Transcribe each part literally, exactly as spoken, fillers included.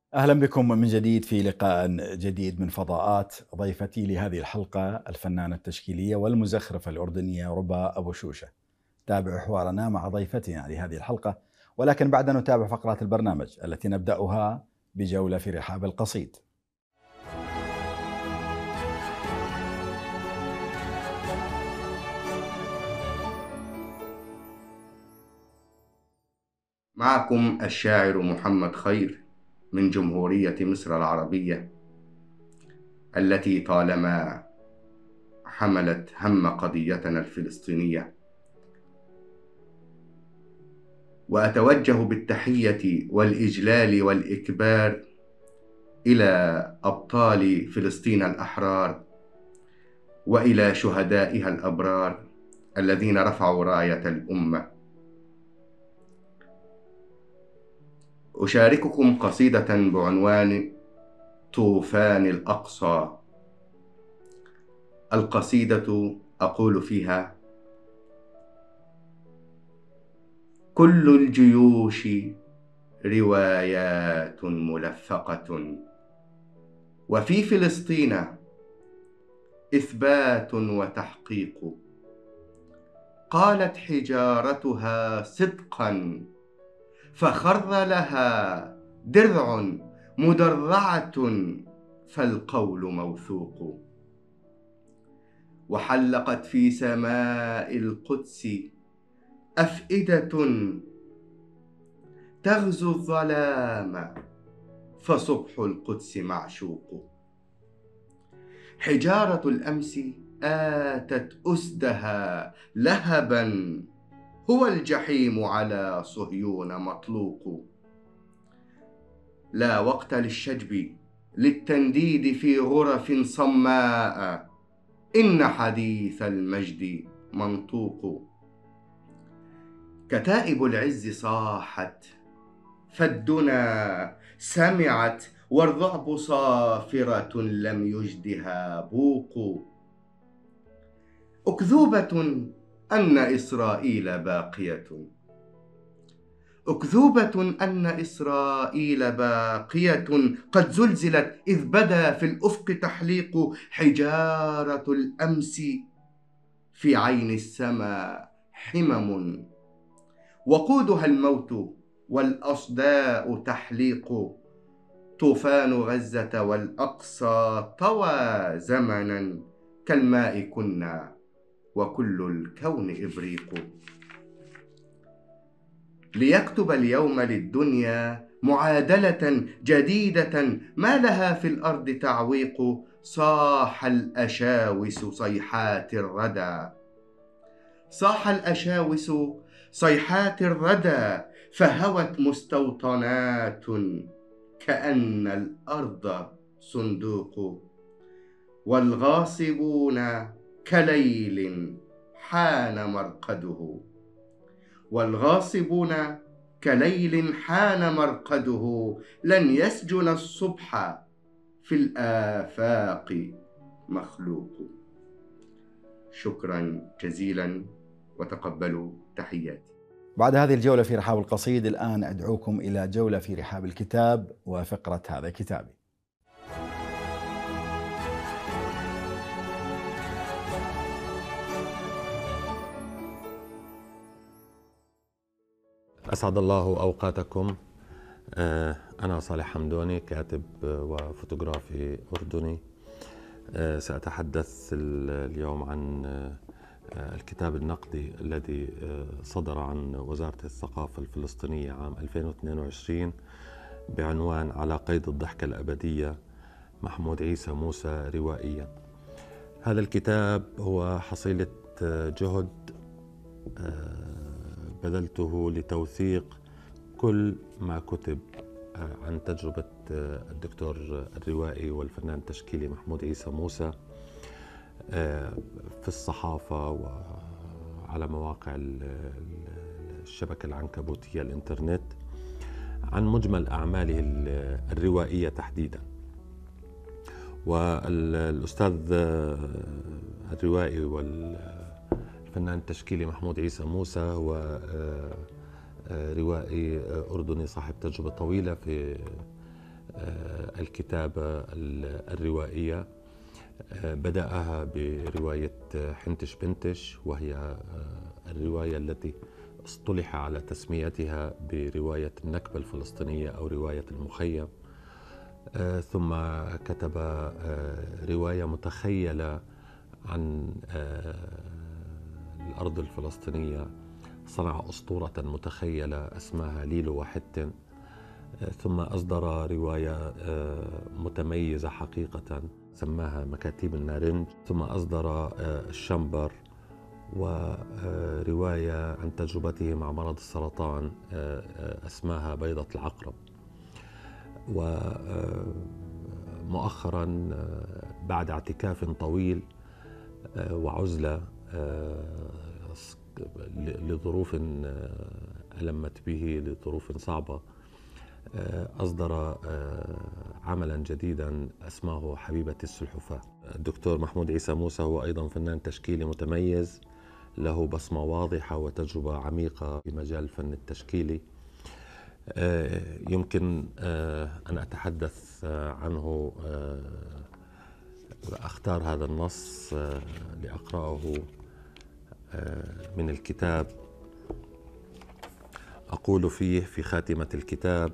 أهلا بكم من جديد في لقاء جديد من فضاءات. ضيفتي لهذه الحلقة الفنانة التشكيلية والمزخرفة الأردنية ربا أبو شوشة. تابعوا حوارنا مع ضيفتنا لهذه الحلقة، ولكن بعد أن نتابع فقرات البرنامج التي نبدأها بجولة في رحاب القصيد. معكم الشاعر محمد خير من جمهورية مصر العربية التي طالما حملت هم قضيتنا الفلسطينية، وأتوجه بالتحية والإجلال والإكبار إلى أبطال فلسطين الأحرار وإلى شهدائها الأبرار الذين رفعوا راية الأمة. أشارككم قصيدة بعنوان طوفان الأقصى. القصيدة أقول فيها: كل الجيوش روايات ملفقة، وفي فلسطين إثبات وتحقيق. قالت حجارتها صدقا، فخر لها درع مدرعة، فالقول موثوق. وحلقت في سماء القدس أفئدة تغزو الظلام، فصبح القدس معشوق. حجارة الأمس آتت أسدها لهبا، هو الجحيم على صهيون مطلوق. لا وقت للشجب للتنديد في غرف صماء، إن حديث المجد منطوق. كتائب العز صاحت، فالدنا سمعت، والرعب صافرة لم يجدها بوق. أكذوبة أن إسرائيل باقية، أكذوبة أن إسرائيل باقية، قد زلزلت إذ بدا في الأفق تحليق. حجارة الأمس في عين السماء حمم، وقودها الموت والأصداء تحليق. طوفان غزة والأقصى طوى زمنا، كالماء كنا وكل الكون إبريق. ليكتب اليوم للدنيا معادلة جديدة، ما لها في الأرض تعويق. صاح الأشاوس صيحات الردى، صاح الأشاوس صيحات الردى، فهوت مستوطنات كأن الأرض صندوق. والغاصبون كليل حان مرقده، والغاصبون كليل حان مرقده، لن يسجن الصبح في الآفاق مخلوق. شكرا جزيلا، وتقبلوا تحياتي. بعد هذه الجولة في رحاب القصيد، الآن أدعوكم إلى جولة في رحاب الكتاب وفقرة هذا كتابي. أسعد الله أوقاتكم. أنا صالح حمدوني، كاتب وفوتوغرافي أردني. سأتحدث اليوم عن الكتاب النقدي الذي صدر عن وزارة الثقافة الفلسطينية عام ألفين واثنين وعشرين بعنوان على قيد الضحكة الأبدية، محمود عيسى موسى روائيا. هذا الكتاب هو حصيلة جهد بذلته لتوثيق كل ما كتب عن تجربة الدكتور الروائي والفنان التشكيلي محمود عيسى موسى في الصحافة وعلى مواقع الشبكة العنكبوتية الإنترنت، عن مجمل أعماله الروائية تحديدا. والأستاذ الروائي والفنان التشكيلي محمود عيسى موسى هو روائي أردني صاحب تجربة طويلة في الكتابة الروائية. بدأها برواية حنتش بنتش، وهي الرواية التي اصطلح على تسميتها برواية النكبة الفلسطينية أو رواية المخيم. ثم كتب رواية متخيلة عن الأرض الفلسطينية، صنع أسطورة متخيلة اسمها ليلو وحتن. ثم أصدر رواية متميزة حقيقة سماها مكاتيب النارنج. ثم أصدر الشمبر، ورواية عن تجربته مع مرض السرطان اسمها بيضة العقرب. ومؤخرا بعد اعتكاف طويل وعزلة لظروف ألمت به، لظروف صعبة، أصدر عملا جديدا اسمه حبيبة السلحفاة. الدكتور محمود عيسى موسى هو أيضا فنان تشكيلي متميز، له بصمة واضحة وتجربة عميقة في مجال الفن التشكيلي. يمكن أن أتحدث عنه وأختار هذا النص لأقرأه من الكتاب. أقول فيه في خاتمة الكتاب: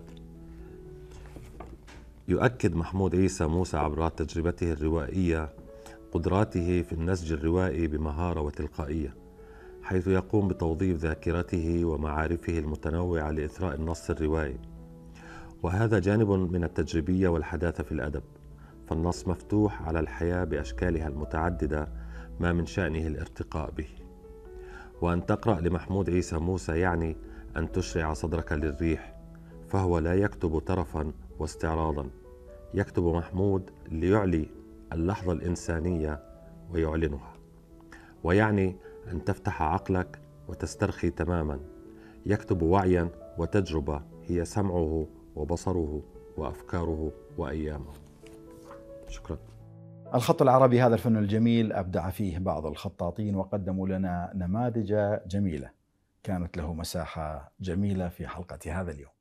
يؤكد محمود عيسى موسى عبر تجربته الروائية قدراته في النسج الروائي بمهارة وتلقائية، حيث يقوم بتوظيف ذاكرته ومعارفه المتنوعة لإثراء النص الروائي، وهذا جانب من التجريبية والحداثة في الأدب، فالنص مفتوح على الحياة بأشكالها المتعددة، ما من شأنه الارتقاء به. وأن تقرأ لمحمود عيسى موسى يعني أن تشرع صدرك للريح، فهو لا يكتب ترفا واستعراضا، يكتب محمود ليعلي اللحظة الإنسانية ويعلنها، ويعني أن تفتح عقلك وتسترخي تماما، يكتب وعيا وتجربة هي سمعه وبصره وأفكاره وأيامه. شكرا. الخط العربي هذا الفن الجميل أبدع فيه بعض الخطاطين وقدموا لنا نماذج جميلة، كانت له مساحة جميلة في حلقة هذا اليوم.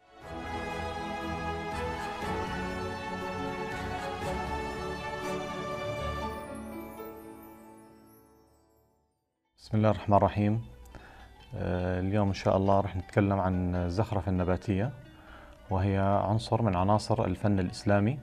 بسم الله الرحمن الرحيم. اليوم إن شاء الله رح نتكلم عن الزخرفة النباتية، وهي عنصر من عناصر الفن الإسلامي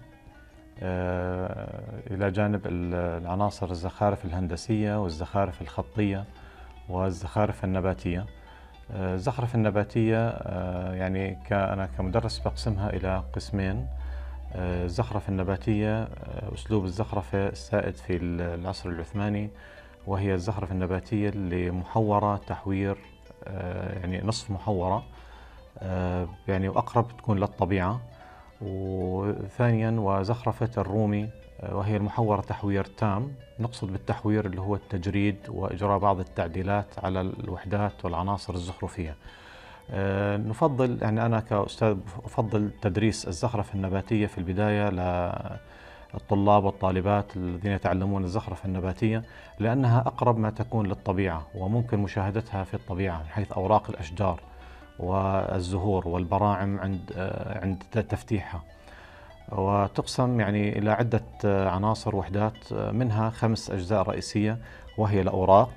إلى جانب العناصر الزخارف الهندسية والزخارف الخطية والزخارف النباتية. الزخرفة النباتية يعني أنا كمدرس بقسمها إلى قسمين: الزخرفة النباتية أسلوب الزخرفة السائد في العصر العثماني، وهي الزخرفة النباتية اللي محورة تحوير يعني نصف محورة يعني وأقرب تكون للطبيعة. وثانيا وزخرفة الرومي، وهي المحورة تحوير تام، نقصد بالتحوير اللي هو التجريد وإجراء بعض التعديلات على الوحدات والعناصر الزخرفية. نفضل يعني أنا كأستاذ أفضل تدريس الزخرفة النباتية في البداية للطلاب والطالبات الذين يتعلمون الزخرفة النباتية، لأنها أقرب ما تكون للطبيعة، وممكن مشاهدتها في الطبيعة من حيث أوراق الأشجار والزهور والبراعم عند عند تفتيحها. وتقسم يعني إلى عدة عناصر وحدات، منها خمس أجزاء رئيسية، وهي الأوراق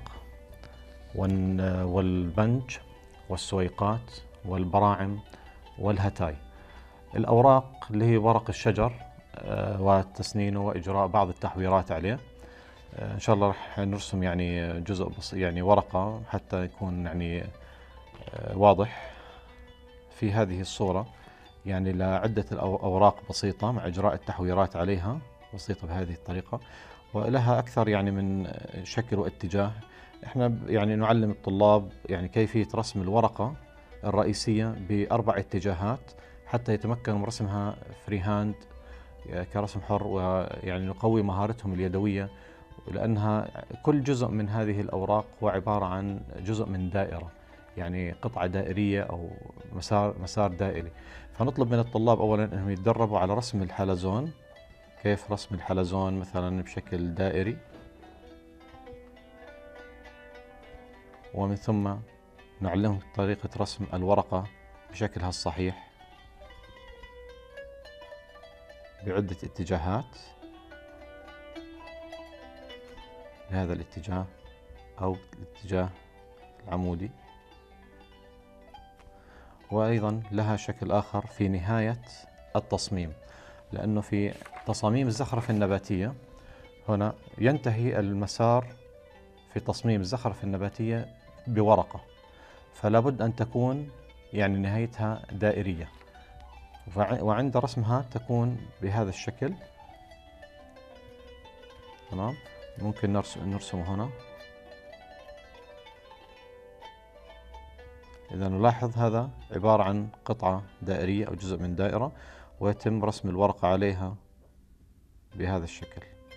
والبنج والسويقات والبراعم والهتاي. الأوراق اللي هي ورق الشجر وتسنينه وإجراء بعض التحويرات عليه. إن شاء الله رح نرسم يعني جزء بسيط يعني ورقة حتى يكون يعني واضح في هذه الصورة، يعني لعدة أوراق بسيطة مع إجراء التحويرات عليها بسيطة بهذه الطريقة، ولها أكثر يعني من شكل واتجاه. إحنا يعني نعلم الطلاب يعني كيفية رسم الورقة الرئيسية بأربع اتجاهات حتى يتمكنوا من رسمها فري هاند كرسم حر، ويعني نقوي مهارتهم اليدوية، لأنها كل جزء من هذه الأوراق هو عبارة عن جزء من دائرة، يعني قطعة دائرية أو مسار مسار دائري. فنطلب من الطلاب أولاً أنهم يتدربوا على رسم الحلزون، كيف رسم الحلزون مثلاً بشكل دائري، ومن ثم نعلمهم طريقة رسم الورقة بشكلها الصحيح. بعدة اتجاهات بهذا الاتجاه أو الاتجاه العمودي، وأيضا لها شكل آخر في نهاية التصميم، لأنه في تصاميم الزخرفة النباتية هنا ينتهي المسار في تصميم الزخرفة النباتية بورقة، فلا بد أن تكون يعني نهايتها دائرية، وعند رسمها تكون بهذا الشكل. تمام، ممكن نرسم نرسمه هنا. إذا نلاحظ هذا عبارة عن قطعة دائرية أو جزء من دائرة، ويتم رسم الورقة عليها بهذا الشكل.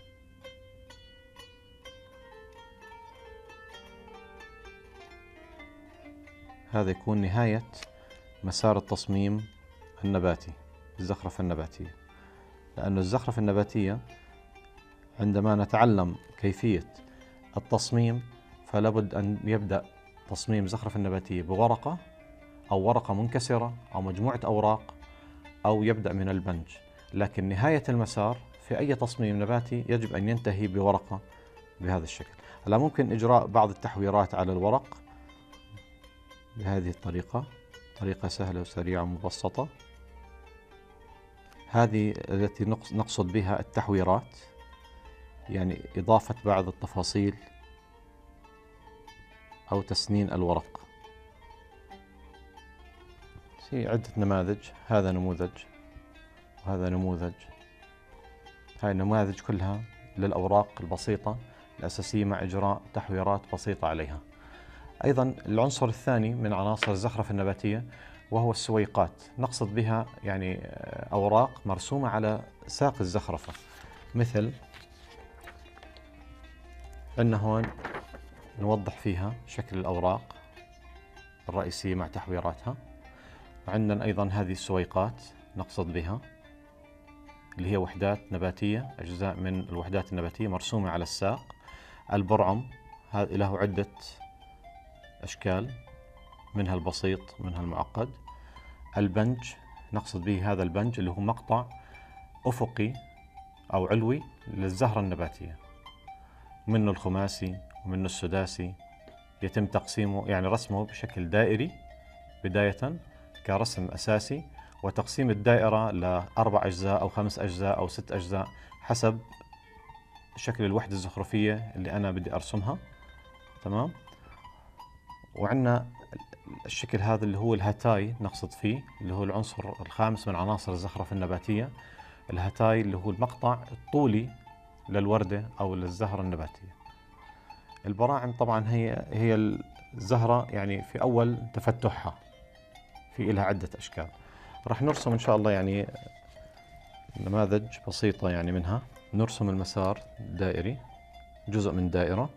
هذا يكون نهاية مسار التصميم النباتي، الزخرفة النباتية. لأن الزخرفة النباتية عندما نتعلم كيفية التصميم فلا بد أن يبدأ تصميم الزخرفة النباتية بورقة أو ورقة منكسرة أو مجموعة أوراق، أو يبدأ من البنج. لكن نهاية المسار في أي تصميم نباتي يجب أن ينتهي بورقة بهذا الشكل. هلا ممكن إجراء بعض التحويرات على الورق بهذه الطريقة، طريقة سهلة وسريعة ومبسطة. هذه التي نقصد بها التحويرات، يعني إضافة بعض التفاصيل أو تسنين الورق. في عدة نماذج، هذا نموذج وهذا نموذج. هاي النماذج كلها للأوراق البسيطة الأساسية مع إجراء تحويرات بسيطة عليها. أيضا العنصر الثاني من عناصر الزخرفة النباتية وهو السويقات، نقصد بها يعني أوراق مرسومة على ساق الزخرفة، مثل عندنا هون نوضح فيها شكل الأوراق الرئيسية مع تحويراتها. وعندنا أيضا هذه السويقات نقصد بها اللي هي وحدات نباتية، أجزاء من الوحدات النباتية مرسومة على الساق. البرعم هذا له عدة أشكال، منها البسيط منها المعقد. البنج نقصد به هذا البنج اللي هو مقطع أفقي أو علوي للزهرة النباتية، منه الخماسي ومنه السداسي. يتم تقسيمه يعني رسمه بشكل دائري بداية كرسم أساسي، وتقسيم الدائرة لأربع أجزاء أو خمس أجزاء أو ست أجزاء حسب شكل الوحدة الزخرفية اللي أنا بدي أرسمها. تمام. وعندنا الشكل هذا اللي هو الهتاي نقصد فيه، اللي هو العنصر الخامس من عناصر الزخرفة النباتية. الهتاي اللي هو المقطع الطولي للوردة أو للزهرة النباتية. البراعم طبعا هي هي الزهرة يعني في أول تفتحها، في لها عدة أشكال. راح نرسم إن شاء الله يعني نماذج بسيطة يعني منها. نرسم المسار الدائري، جزء من دائرة.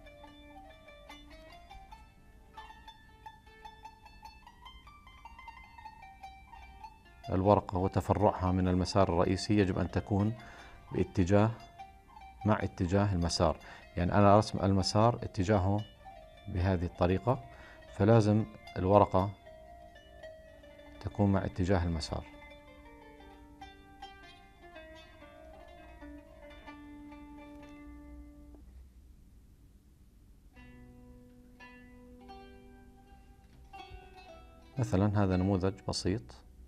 الورقة وتفرعها من المسار الرئيسي يجب أن تكون باتجاه مع اتجاه المسار، يعني أنا أرسم المسار اتجاهه بهذه الطريقة، فلازم الورقة تكون مع اتجاه المسار. مثلا هذا نموذج بسيط.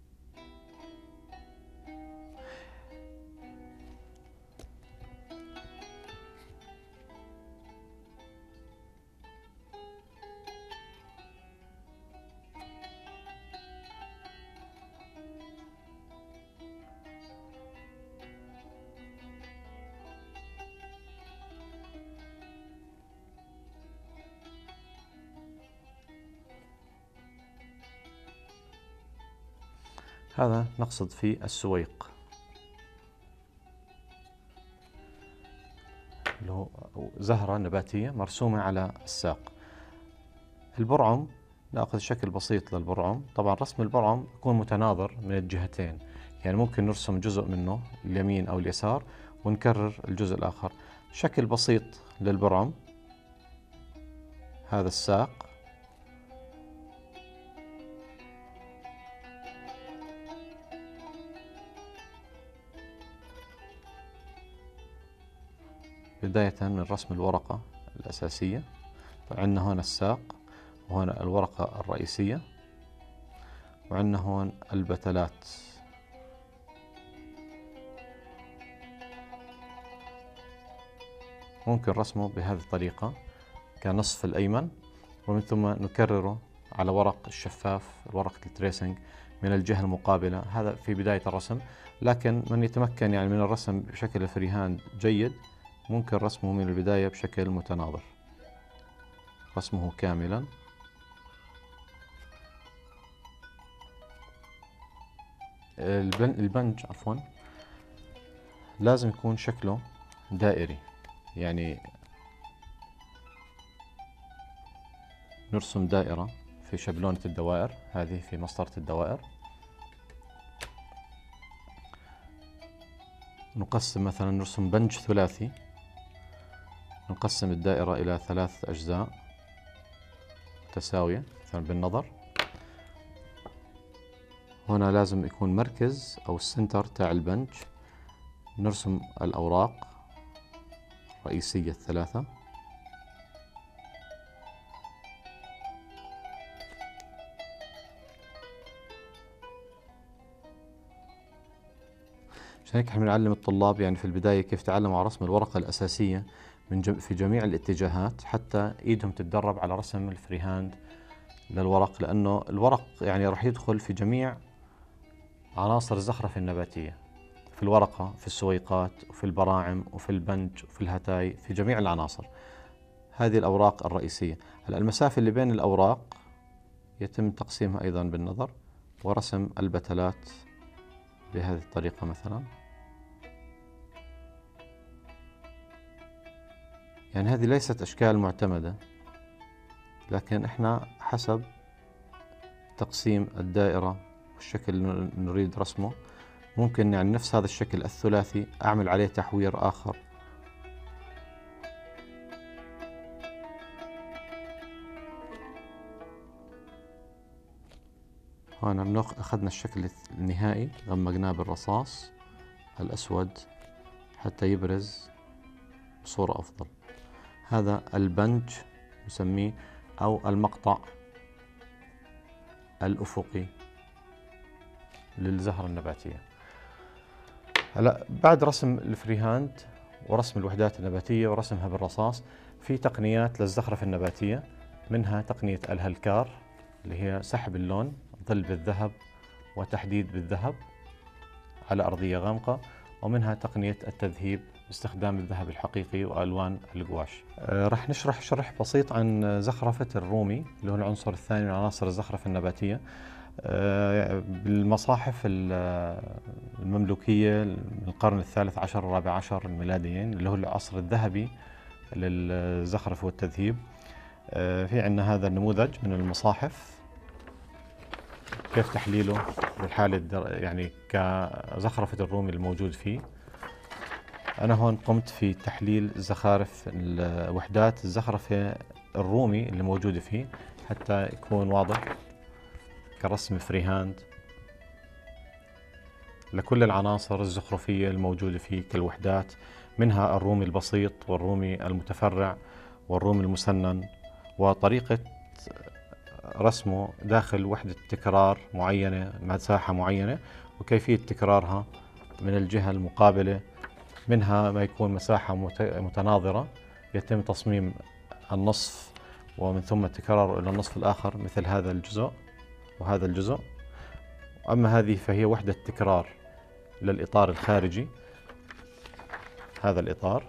هذا نقصد فيه السويق اللي هو زهرة نباتية مرسومة على الساق. البرعم نأخذ شكل بسيط للبرعم. طبعا رسم البرعم يكون متناظر من الجهتين، يعني ممكن نرسم جزء منه اليمين أو اليسار ونكرر الجزء الآخر. شكل بسيط للبرعم، هذا الساق. بداية من رسم الورقة الأساسية. عندنا هون الساق، وهون الورقة الرئيسية، وعندنا هون البتلات. ممكن رسمه بهذه الطريقة كنصف الأيمن، ومن ثم نكرره على ورق الشفاف، ورقة التريسنج من الجهة المقابلة. هذا في بداية الرسم، لكن من يتمكن يعني من الرسم بشكل فري هاند جيد ممكن رسمه من البداية بشكل متناظر، رسمه كاملا. البنج عفوا لازم يكون شكله دائري، يعني نرسم دائرة في شبلونة الدوائر، هذه في مسطرة الدوائر. نقسم مثلا، نرسم بنج ثلاثي، نقسم الدائرة إلى ثلاث أجزاء متساوية مثلا بالنظر. هنا لازم يكون مركز أو السنتر تاع البنج. نرسم الأوراق الرئيسية الثلاثة، عشان هيك احنا بنعلم الطلاب يعني في البداية كيف تعلموا على رسم الورقة الأساسية من جم في جميع الاتجاهات، حتى ايدهم تتدرب على رسم الفري هاند للورق، لأنه الورق يعني راح يدخل في جميع عناصر الزخرفة النباتية، في الورقة، في السويقات، وفي البراعم، وفي البنج، وفي الهتاي، في جميع العناصر. هذه الأوراق الرئيسية. هلا المسافة اللي بين الأوراق يتم تقسيمها أيضا بالنظر، ورسم البتلات بهذه الطريقة مثلا. يعني هذه ليست أشكال معتمدة، لكن إحنا حسب تقسيم الدائرة والشكل اللي نريد رسمه ممكن يعني نفس هذا الشكل الثلاثي أعمل عليه تحوير آخر. هون أخذنا الشكل النهائي غمقناه بالرصاص الأسود حتى يبرز بصورة أفضل. هذا البنج نسميه أو المقطع الأفقي للزهرة النباتية. هلا بعد رسم الفري هاند ورسم الوحدات النباتية ورسمها بالرصاص، في تقنيات للزخرفة النباتية، منها تقنية الهلكار اللي هي سحب اللون، ظل بالذهب وتحديد بالذهب على أرضية غامقة، ومنها تقنية التذهيب باستخدام الذهب الحقيقي وألوان القواش. آه رح نشرح شرح بسيط عن زخرفة الرومي اللي هو العنصر الثاني من عناصر الزخرفة النباتية. آه بالمصاحف المملوكية من القرن الثالث عشر والرابع عشر الميلاديين اللي هو العصر الذهبي للزخرفة والتذهيب. آه في عندنا هذا النموذج من المصاحف، كيف تحليله بالحالة يعني كزخرفة الرومي الموجود فيه. أنا هون قمت في تحليل زخارف وحدات الزخرفة الرومي اللي موجودة فيه حتى يكون واضح كرسم فري هاند لكل العناصر الزخرفية الموجودة فيه كالوحدات، منها الرومي البسيط والرومي المتفرع والرومي المسنن، وطريقة رسمه داخل وحدة تكرار معينة، مساحة معينة، وكيفية تكرارها من الجهة المقابلة. منها ما يكون مساحة متناظرة يتم تصميم النصف ومن ثم تكراره إلى النصف الآخر مثل هذا الجزء وهذا الجزء. أما هذه فهي وحدة تكرار للإطار الخارجي، هذا الإطار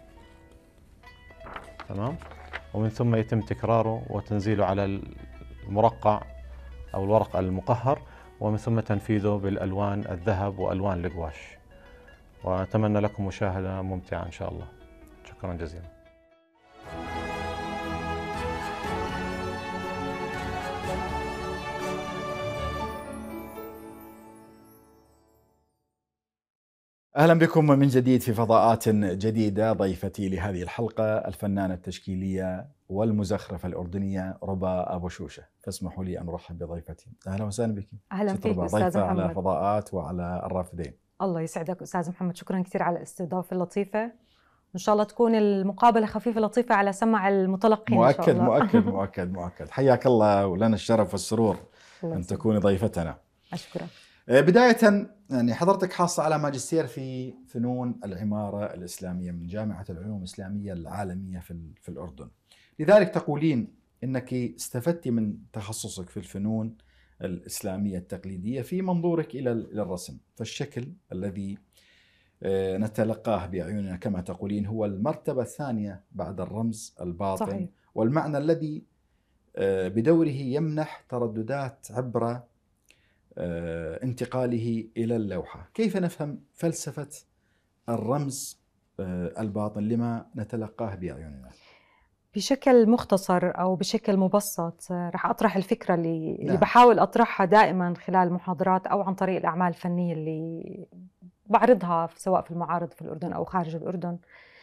تمام، ومن ثم يتم تكراره وتنزيله على المرقع أو الورق المقهر، ومن ثم تنفيذه بالألوان الذهب وألوان القواش. وأتمنى لكم مشاهدة ممتعة إن شاء الله. شكرا جزيلا. أهلا بكم من جديد في فضاءات جديدة. ضيفتي لهذه الحلقة الفنانة التشكيلية والمزخرفة الأردنية ربا أبو شوشة، فاسمحوا لي أن أرحب بضيفتي. أهلا وسهلا بك. أهلا فيك أستاذ محمد. على فضاءات وعلى الرافدين. الله يسعدك أستاذ محمد، شكرا كثير على الاستضافة اللطيفة إن شاء الله تكون المقابلة خفيفة لطيفة على سمع المتلقين. مؤكد إن شاء الله. مؤكد مؤكد مؤكد. حياك الله، ولنا الشرف والسرور أن تكوني ضيفتنا. أشكرك. بداية يعني حضرتك حاصلة على ماجستير في فنون العمارة الإسلامية من جامعة العلوم الإسلامية العالمية في في الأردن، لذلك تقولين أنك استفدت من تخصصك في الفنون الإسلامية التقليدية في منظورك إلى الرسم، فالشكل الذي نتلقاه بأعيننا كما تقولين هو المرتبة الثانية بعد الرمز الباطن. صحيح. والمعنى الذي بدوره يمنح ترددات عبر انتقاله إلى اللوحة. كيف نفهم فلسفة الرمز الباطن لما نتلقاه بأعيننا؟ بشكل مختصر أو بشكل مبسط رح أطرح الفكرة اللي, نعم. اللي بحاول أطرحها دائما خلال المحاضرات أو عن طريق الأعمال الفنية اللي بعرضها سواء في المعارض في الأردن أو خارج الأردن.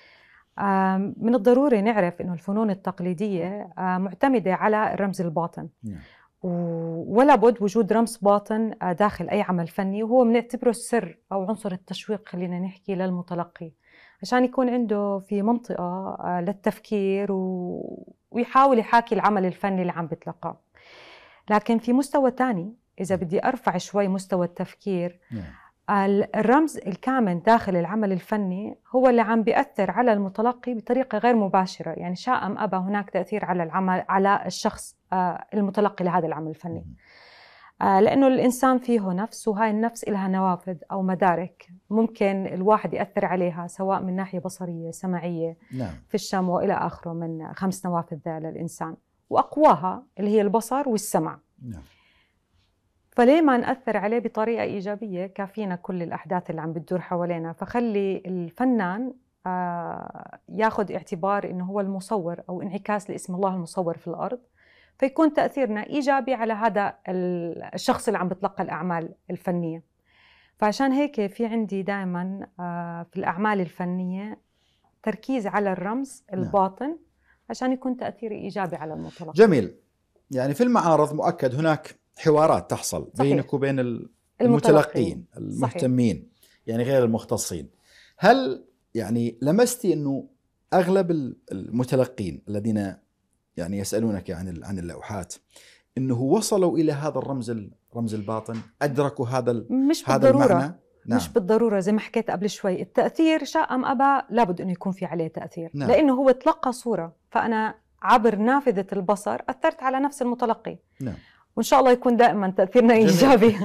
من الضروري نعرف أنه الفنون التقليدية معتمدة على الرمز الباطن، نعم. ولا بد وجود رمز باطن داخل أي عمل فني، وهو بنعتبره السر أو عنصر التشويق خلينا نحكي للمتلقي، عشان يكون عنده في منطقة للتفكير ويحاول يحاكي العمل الفني اللي عم بتلقاه. لكن في مستوى تاني إذا بدي أرفع شوي مستوى التفكير، الرمز الكامن داخل العمل الفني هو اللي عم بيأثر على المتلقي بطريقة غير مباشرة، يعني شاء أم أبى هناك تأثير على العمل على الشخص المتلقي لهذا العمل الفني، لأنه الإنسان فيه نفس، وهاي النفس إلها نوافذ أو مدارك ممكن الواحد يأثر عليها سواء من ناحية بصرية سمعية، نعم. في الشم وإلى آخره من خمس نوافذ للإنسان، وأقواها اللي هي البصر والسمع، نعم. فليه ما نأثر عليه بطريقة إيجابية؟ كافينا كل الأحداث اللي عم بتدور حوالينا، فخلي الفنان ياخذ اعتبار إنه هو المصور أو انعكاس لاسم الله المصور في الأرض، فيكون تأثيرنا إيجابي على هذا الشخص اللي عم بتلقى الأعمال الفنية. فعشان هيك في عندي دائما في الأعمال الفنية تركيز على الرمز الباطن، نعم. عشان يكون تأثيري إيجابي على المتلقي. جميل. يعني في المعارض مؤكد هناك حوارات تحصل، صحيح. بينك وبين المتلقين المهتمين، صحيح. يعني غير المختصين. هل يعني لمستي أنه أغلب المتلقين الذين يعني يسألونك عن عن اللوحات انه وصلوا الى هذا الرمز الرمز الباطن، ادركوا هذا مش هذا بالضرورة. المعنى؟ نعم. مش بالضروره زي ما حكيت قبل شوي، التاثير شاء ام ابى لابد انه يكون في عليه تاثير، نعم. لانه هو تلقى صوره، فانا عبر نافذه البصر اثرت على نفس المتلقي، نعم. وان شاء الله يكون دائما تاثيرنا ايجابي.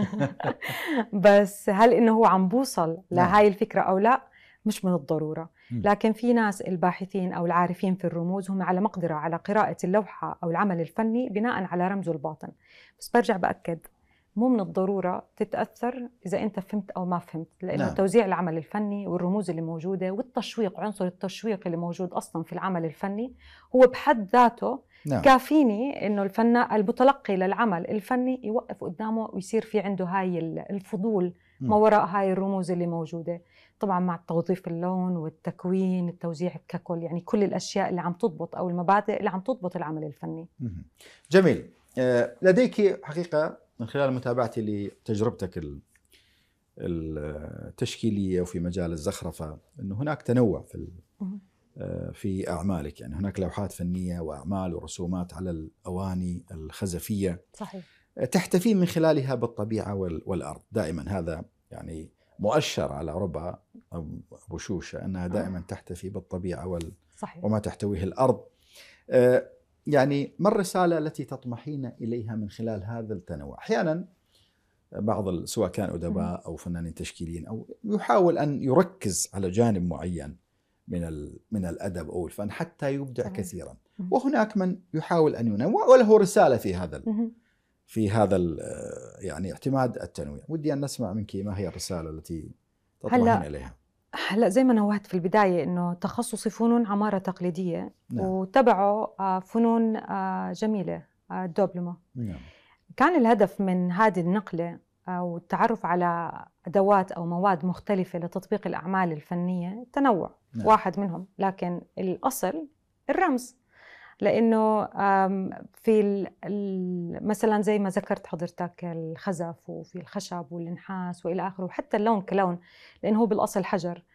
بس هل انه هو عم بوصل لهاي الفكره او لا؟ مش من الضرورة، لكن في ناس الباحثين أو العارفين في الرموز هم على مقدرة على قراءة اللوحة أو العمل الفني بناء على رمزه الباطن. بس برجع بأكد مو من الضرورة تتأثر إذا أنت فهمت أو ما فهمت، لأنه نعم. توزيع العمل الفني والرموز اللي موجودة والتشويق، عنصر التشويق اللي موجود أصلا في العمل الفني هو بحد ذاته نعم. كافيني إنه الفنان المتلقي للعمل الفني يوقف قدامه ويصير في عنده هاي الفضول ما وراء هاي الرموز اللي موجودة، طبعا مع توظيف اللون والتكوين التوزيع ككل، يعني كل الأشياء اللي عم تضبط أو المبادئ اللي عم تضبط العمل الفني. جميل. لديك حقيقة من خلال متابعتي لتجربتك التشكيلية وفي مجال الزخرفة أنه هناك تنوع في في أعمالك، يعني هناك لوحات فنية وأعمال ورسومات على الأواني الخزفية، صحيح. تحتفي من خلالها بالطبيعة والأرض دائما، هذا يعني مؤشر على ربى أبو شوشة أنها دائما تحتفي بالطبيعة وال... وما تحتويه الأرض. يعني ما الرسالة التي تطمحين إليها من خلال هذا التنوع؟ أحيانا بعض سواء كان أدباء أو فنانين تشكيليين أو يحاول أن يركز على جانب معين من من الأدب أو الفن حتى يبدع صحيح. كثيرا، وهناك من يحاول أن ينوع وله رسالة في هذا في هذا يعني اعتماد التنويع. ودي أن نسمع منك ما هي الرسالة التي تطمحين إليها؟ هلا زي ما نوهت في البداية إنه تخصصي فنون عمارة تقليدية، نعم. وتبعه فنون جميلة الدبلومة، نعم. كان الهدف من هذه النقلة أو التعرف على أدوات أو مواد مختلفة لتطبيق الأعمال الفنية تنوع، نعم. واحد منهم، لكن الأصل الرمز، لأنه في مثلا زي ما ذكرت حضرتك الخزف وفي الخشب والنحاس وإلى آخره، وحتى اللون كلون لأنه هو بالأصل حجر،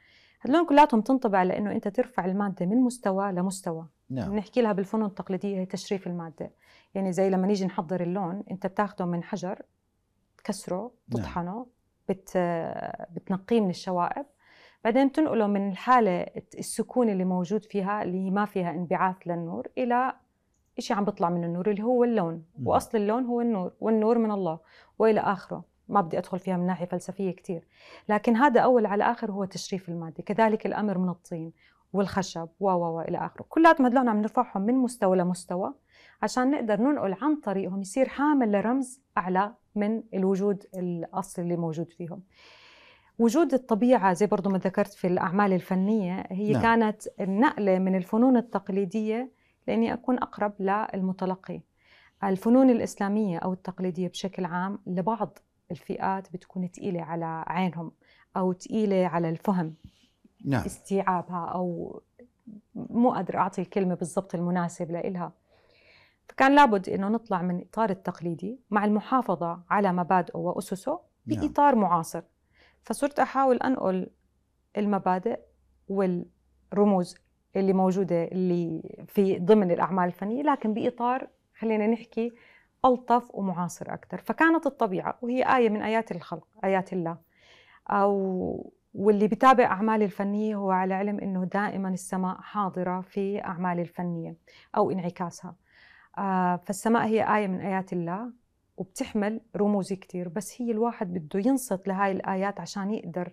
هدول كلاتهم تنطبع لأنه أنت ترفع المادة من مستوى لمستوى. نعم. بنحكي لها بالفنون التقليدية هي تشريف المادة. يعني زي لما نيجي نحضر اللون، أنت بتاخده من حجر، تكسره، تطحنه، بت... بتنقيه من الشوائب، بعدين تنقله من الحالة السكون اللي موجود فيها اللي ما فيها انبعاث للنور إلى إشي عم بيطلع من النور اللي هو اللون. م. وأصل اللون هو النور، والنور من الله وإلى آخره. ما بدي أدخل فيها من ناحية فلسفية كتير، لكن هذا أول على آخر هو تشريف المادة. كذلك الأمر من الطين والخشب و و إلى آخره، كلاتهم هدول عم نرفعهم من مستوى لمستوى عشان نقدر ننقل عن طريقهم يصير حامل لرمز أعلى من الوجود الأصلي اللي موجود فيهم. وجود الطبيعة زي برضو ما ذكرت في الأعمال الفنية هي نعم. كانت النقلة من الفنون التقليدية لأني أكون أقرب للمتلقي. الفنون الإسلامية أو التقليدية بشكل عام لبعض الفئات بتكون تقيلة على عينهم أو تقيلة على الفهم، نعم. استيعابها، أو مو قادر أعطي الكلمة بالضبط المناسب لإلها. فكان لابد إنه نطلع من إطار التقليدي مع المحافظة على مبادئه وأسسه بإطار نعم. معاصر. فصرت أحاول أنقل المبادئ والرموز اللي موجودة اللي في ضمن الأعمال الفنية، لكن بإطار خلينا نحكي ألطف ومعاصر أكثر. فكانت الطبيعة، وهي آية من آيات الخلق، آيات الله، أو واللي بتابع أعمال الفنية هو على علم إنه دائما السماء حاضرة في أعمال الفنية أو انعكاسها. آه فالسماء هي آية من آيات الله وبتحمل رموز كتير، بس هي الواحد بده ينصت لهاي الآيات عشان يقدر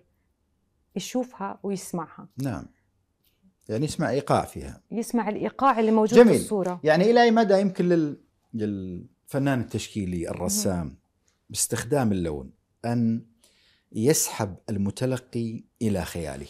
يشوفها ويسمعها. نعم، يعني يسمع إيقاع فيها، يسمع الإيقاع اللي موجود جميل. في الصورة. يعني إلى أي مدى يمكن لل... للفنان التشكيلي الرسام باستخدام اللون أن يسحب المتلقي إلى خياله؟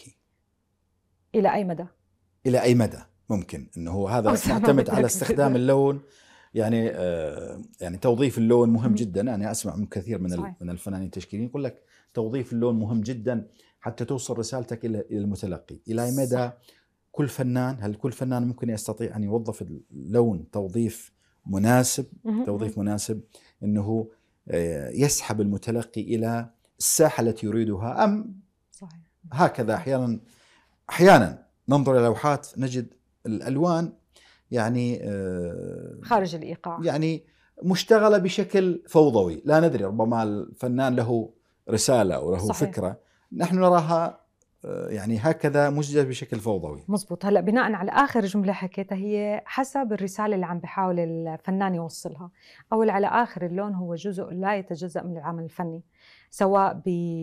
إلى أي مدى؟ إلى أي مدى ممكن أنه هذا يعتمد على استخدام اللون؟ يعني آه يعني توظيف اللون مهم جدا. أنا يعني أسمع من كثير من من الفنانين التشكيليين يقول لك توظيف اللون مهم جدا حتى توصل رسالتك إلى المتلقي. إلى أي مدى كل فنان، هل كل فنان ممكن يستطيع أن يوظف اللون توظيف مناسب، توظيف مناسب أنه يسحب المتلقي إلى الساحة التي يريدها، أم صحيح. هكذا أحيانا أحيانا ننظر إلى لوحات نجد الألوان يعني خارج الإيقاع، يعني مشتغلة بشكل فوضوي، لا ندري، ربما الفنان له رسالة أو له صحيح. فكرة، نحن نراها يعني هكذا مسجل بشكل فوضوي. مزبوط. هلأ بناء على آخر جملة حكيتها هي حسب الرسالة اللي عم بحاول الفنان يوصلها. أول على آخر اللون هو جزء لا يتجزأ من العمل الفني، سواء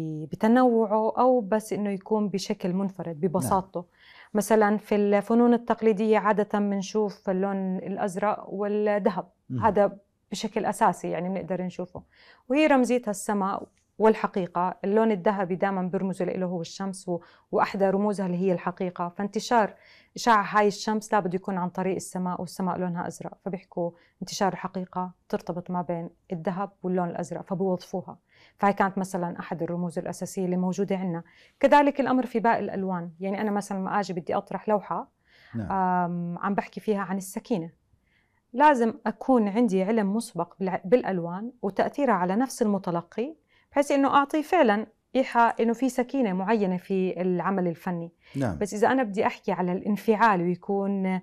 بتنوعه أو بس إنه يكون بشكل منفرد ببساطته. نعم. مثلا في الفنون التقليدية عادة بنشوف اللون الأزرق والذهب، هذا بشكل أساسي يعني بنقدر نشوفه، وهي رمزيتها السماء والحقيقة. اللون الذهبي دائما برمز له هو الشمس، وأحدى رموزها اللي هي الحقيقة. فانتشار إشعاع هاي الشمس لابد يكون عن طريق السماء، والسماء لونها أزرق، فبيحكوا انتشار الحقيقة ترتبط ما بين الذهب واللون الأزرق، فبوظفوها. فهي كانت مثلا أحد الرموز الأساسية اللي موجودة عندنا. كذلك الأمر في باقي الألوان. يعني أنا مثلا ما أجي بدي أطرح لوحة نعم. عم بحكي فيها عن السكينة، لازم أكون عندي علم مسبق بالألوان وتأثيرها على نفس المتلقي، بحيث إنه أعطي فعلاً إيحاء إنه في سكينة معينة في العمل الفني. نعم. بس إذا أنا بدي أحكي على الانفعال ويكون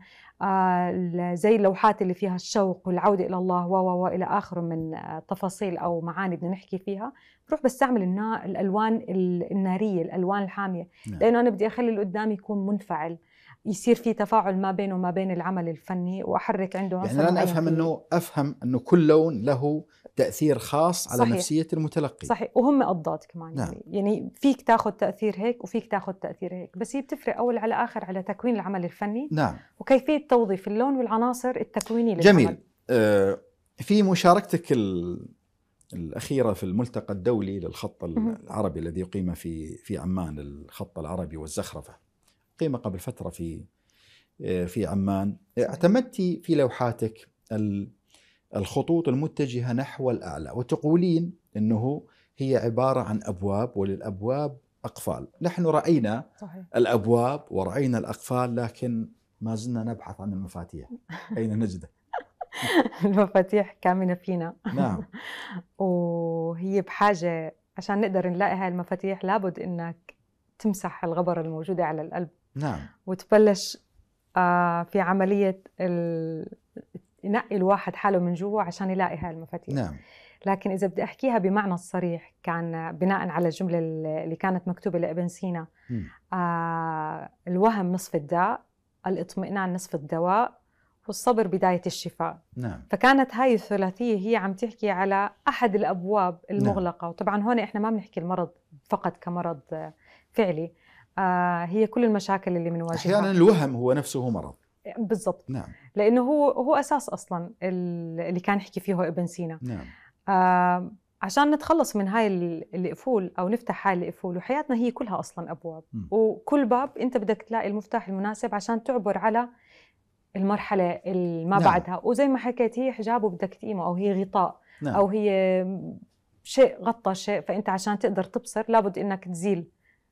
آه زي اللوحات اللي فيها الشوق والعودة إلى الله و و إلى آخره من آه تفاصيل أو معاني بدنا نحكي فيها، بروح بستعمل النا الألوان النارية، الألوان الحامية. نعم. لأنه أنا بدي أخلي اللي قدامي يكون منفعل، يصير في تفاعل ما بينه وما بين العمل الفني، وأحرك عنده عنصر. يعني أنا أفهم إنه أفهم إنه كل لون له تأثير خاص على صحيح. نفسية المتلقي. صحيح، وهم أضداد كمان. نعم. يعني يعني فيك تاخذ تأثير هيك وفيك تاخذ تأثير هيك، بس هي بتفرق أول على آخر على تكوين العمل الفني. نعم. وكيفية توظيف اللون والعناصر التكوينية للعمل. جميل. آه في مشاركتك الأخيرة في الملتقى الدولي للخط العربي الذي يقيم في في عمان، الخط العربي والزخرفة، قيمة قبل فترة في في عمان. اعتمدتي في لوحاتك الخطوط المتجهة نحو الأعلى، وتقولين أنه هي عبارة عن أبواب، وللأبواب أقفال. نحن رأينا صحيح. الأبواب ورأينا الأقفال، لكن ما زلنا نبحث عن المفاتيح. أين نجدها؟ المفاتيح كامنة فينا. نعم. وهي بحاجة عشان نقدر نلاقي هاي المفاتيح، لابد إنك تمسح الغبرة الموجودة على القلب. نعم. وتبلش آه في عملية ال... ينقي الواحد حاله من جوا عشان يلاقي هاي المفاتيح. نعم. لكن إذا بدي أحكيها بمعنى الصريح، كان بناء على الجملة اللي كانت مكتوبة لابن سينا، آه الوهم نصف الداء، الاطمئنان نصف الدواء، والصبر بداية الشفاء. نعم. فكانت هاي الثلاثية هي عم تحكي على أحد الأبواب المغلقة. نعم. وطبعا هون إحنا ما بنحكي المرض فقط كمرض فعلي، آه هي كل المشاكل اللي بنواجهها. أحيانا الوهم هو نفسه مرض. بالضبط. نعم. لأنه هو هو أساس أصلا اللي كان يحكي فيه ابن سينا. نعم. آه عشان نتخلص من هاي القفول أو نفتح هاي القفول، وحياتنا هي كلها أصلا أبواب. م. وكل باب أنت بدك تلاقي المفتاح المناسب عشان تعبر على المرحلة ما بعدها. نعم. وزي ما حكيت، هي حجاب وبدك تقيمه، أو هي غطاء. نعم. أو هي شيء غطى شيء، فأنت عشان تقدر تبصر لابد إنك تزيل،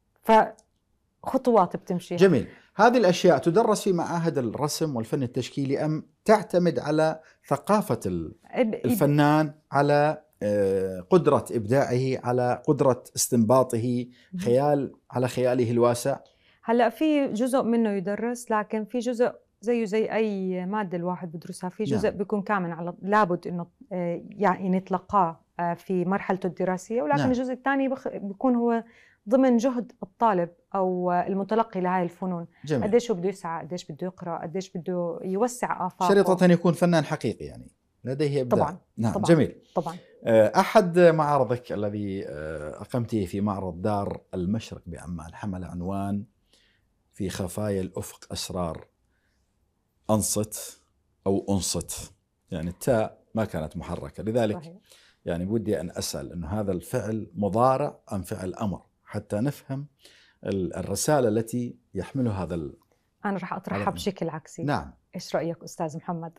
فخطوات بتمشي. جميل. هذه الأشياء تدرس في معاهد الرسم والفن التشكيلي أم تعتمد على ثقافة الفنان، على قدرة إبداعه، على قدرة استنباطه، خيال على خياله الواسع؟ هلأ في جزء منه يدرس، لكن في جزء زيه زي أي مادة الواحد بدرسها، في جزء نعم. بيكون كامل على لابد إنه يعني نتلقاه في مرحلته الدراسية، ولكن نعم. الجزء الثاني بيكون هو ضمن جهد الطالب أو المتلقي لهذه الفنون. جميل. قديش هو بده يسعى، قديش بده يقرأ، قديش بده يوسع آفاقه. شريطة أن يكون فنان حقيقي يعني لديه إبداع. طبعا. نعم. طبعا. جميل. طبعا. أحد معارضك الذي أقمته في معرض دار المشرق بعمان حمل عنوان في خفايا الأفق أسرار، أنصت أو أنصت، يعني التاء ما كانت محركة، لذلك صحيح. يعني بودي أن أسأل أنه هذا الفعل مضارع أم فعل أمر، حتى نفهم الرسالة التي يحملها هذا ال... أنا رح أطرحها بشكل عكسي. نعم. إيش رأيك أستاذ محمد؟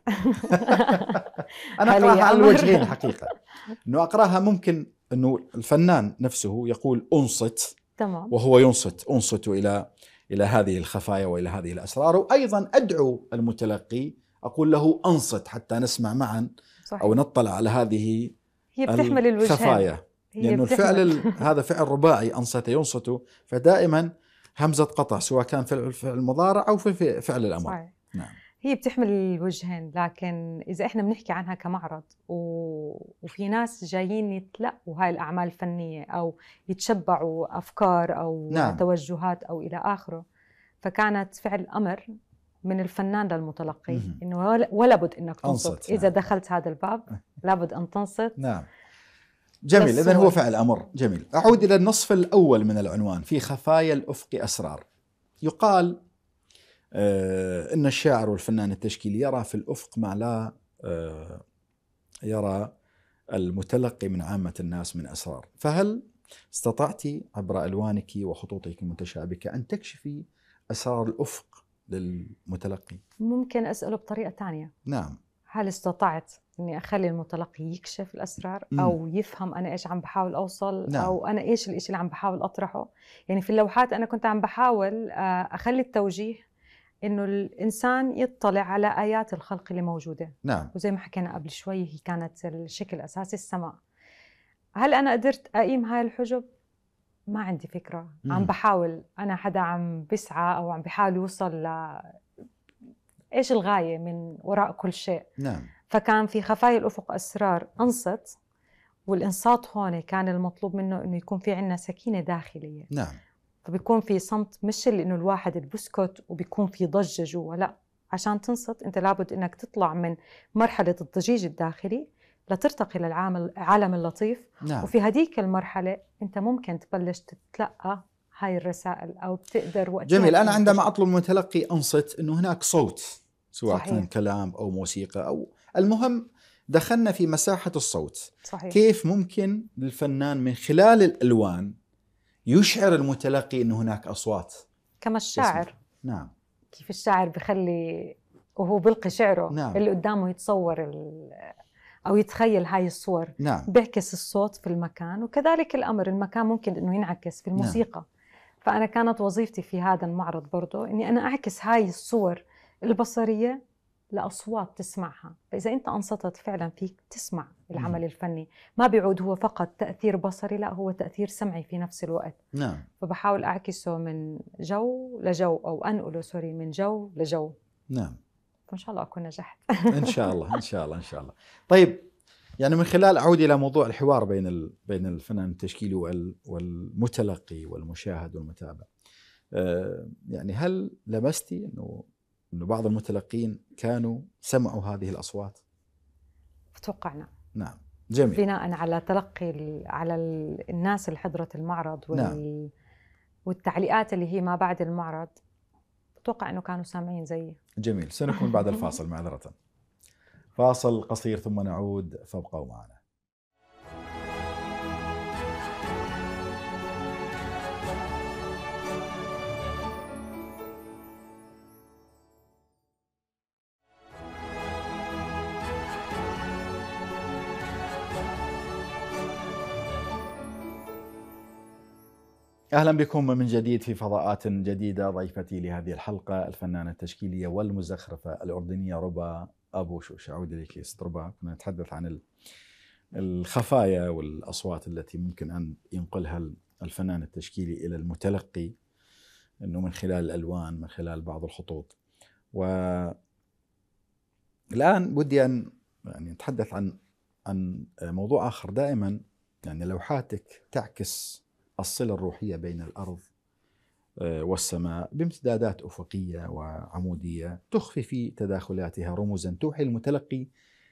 أنا أقرأها على الوجهين حقيقة، أنه أقرأها ممكن أنه الفنان نفسه يقول أنصت، تمام. وهو ينصت، أنصت إلى إلى هذه الخفايا وإلى هذه الأسرار، وأيضا أدعو المتلقي أقول له أنصت حتى نسمع معا. صحيح. أو نطلع على هذه هي بتحمل الخفايا، لأنه الفعل هذا فعل رباعي، أنصت ينصت، فدائما همزة قطع سواء كان فعل فعل مضارع أو في فعل الأمر. صحيح. نعم. هي بتحمل الوجهين، لكن إذا إحنا بنحكي عنها كمعرض و... وفي ناس جايين يتلقوا هاي الأعمال الفنية أو يتشبعوا أفكار أو نعم. توجهات أو إلى آخره، فكانت فعل أمر من الفنان للمتلقي م- إنه ولا بد إنك تنصت. إذا نعم. دخلت هذا الباب لابد أن تنصت. نعم. جميل. إذن هو فعل أمر. جميل. أعود إلى النصف الأول من العنوان في خفايا الأفق أسرار. يقال آه إن الشاعر والفنان التشكيلي يرى في الأفق ما لا آه يرى المتلقي من عامة الناس من أسرار، فهل استطعت عبر ألوانك وخطوطك المتشابكة أن تكشفي أسرار الأفق للمتلقي؟ ممكن أسأله بطريقة تانية. نعم. هل استطعت إني أخلي المتلقي يكشف الأسرار م. أو يفهم أنا إيش عم بحاول أوصل؟ نعم. أو أنا إيش الإشي اللي عم بحاول أطرحه؟ يعني في اللوحات أنا كنت عم بحاول أخلي التوجيه إنه الإنسان يطلع على آيات الخلق اللي موجودة. نعم. وزي ما حكينا قبل شوي هي كانت الشكل الأساسي السماء. هل أنا قدرت أقيم هاي الحجب؟ ما عندي فكرة. م. عم بحاول، أنا حدا عم بسعى أو عم بحاول يوصل ل إيش الغاية من وراء كل شيء. نعم. فكان في خفايا الأفق أسرار أنصت، والإنصات هون كان المطلوب منه إنه يكون في عنا سكينة داخلية. نعم. فبيكون في صمت، مش اللي إنه الواحد بسكت وبيكون في ضجة جوا، لا، عشان تنصت أنت لابد إنك تطلع من مرحلة الضجيج الداخلي لترتقي للعالم اللطيف. نعم. وفي هذيك المرحلة أنت ممكن تبلش تتلقى هاي الرسائل أو بتقدر وقت. جميل. أنا عندما أطلب المتلقي أنصت إنه هناك صوت، سواء صحيح. كان كلام أو موسيقى أو المهم دخلنا في مساحة الصوت. صحيح. كيف ممكن للفنان من خلال الألوان يشعر المتلقي أنه هناك أصوات كما الشاعر؟ اسمه. نعم. كيف الشاعر بخلي وهو بلقي شعره نعم. اللي قدامه يتصور أو يتخيل هاي الصور. نعم. بيعكس الصوت في المكان، وكذلك الأمر المكان ممكن أنه ينعكس في الموسيقى. نعم. فأنا كانت وظيفتي في هذا المعرض برضو أني أنا أعكس هاي الصور البصرية لأصوات تسمعها، فإذا أنت أنصتت فعلا فيك تسمع العمل الفني، ما بيعود هو فقط تأثير بصري، لا هو تأثير سمعي في نفس الوقت. نعم. فبحاول أعكسه من جو لجو، أو أنقله سوري من جو لجو. نعم. فإن شاء الله أكون نجحت. إن شاء الله إن شاء الله إن شاء الله. طيب، يعني من خلال أعود إلى موضوع الحوار بين ال... بين الفنان التشكيلي وال... والمتلقي والمشاهد والمتابع، أه يعني هل لمستي إنه إنه بعض المتلقين كانوا سمعوا هذه الأصوات؟ أتوقع نعم. نعم، جميل. بناء على تلقي ال... على ال... الناس اللي حضرت المعرض وال... نعم. والتعليقات اللي هي ما بعد المعرض، أتوقع إنه كانوا سامعين زيي. جميل. سنكون بعد الفاصل معذرة. فاصل قصير ثم نعود، فابقوا معنا. أهلا بكم من جديد في فضاءات جديدة. ضيفتي لهذه الحلقة الفنانة التشكيلية والمزخرفة الأردنية ربا أبو شوشة. أعود إليك أستاذ ربا. كنا نتحدث عن الخفايا والأصوات التي ممكن أن ينقلها الفنان التشكيلي إلى المتلقي، أنه من خلال الألوان، من خلال بعض الخطوط. والآن بدي أن يعني نتحدث عن عن موضوع آخر. دائما يعني لوحاتك تعكس الصلة الروحية بين الأرض والسماء بامتدادات أفقية وعمودية تخفي في تداخلاتها رموزا توحي المتلقي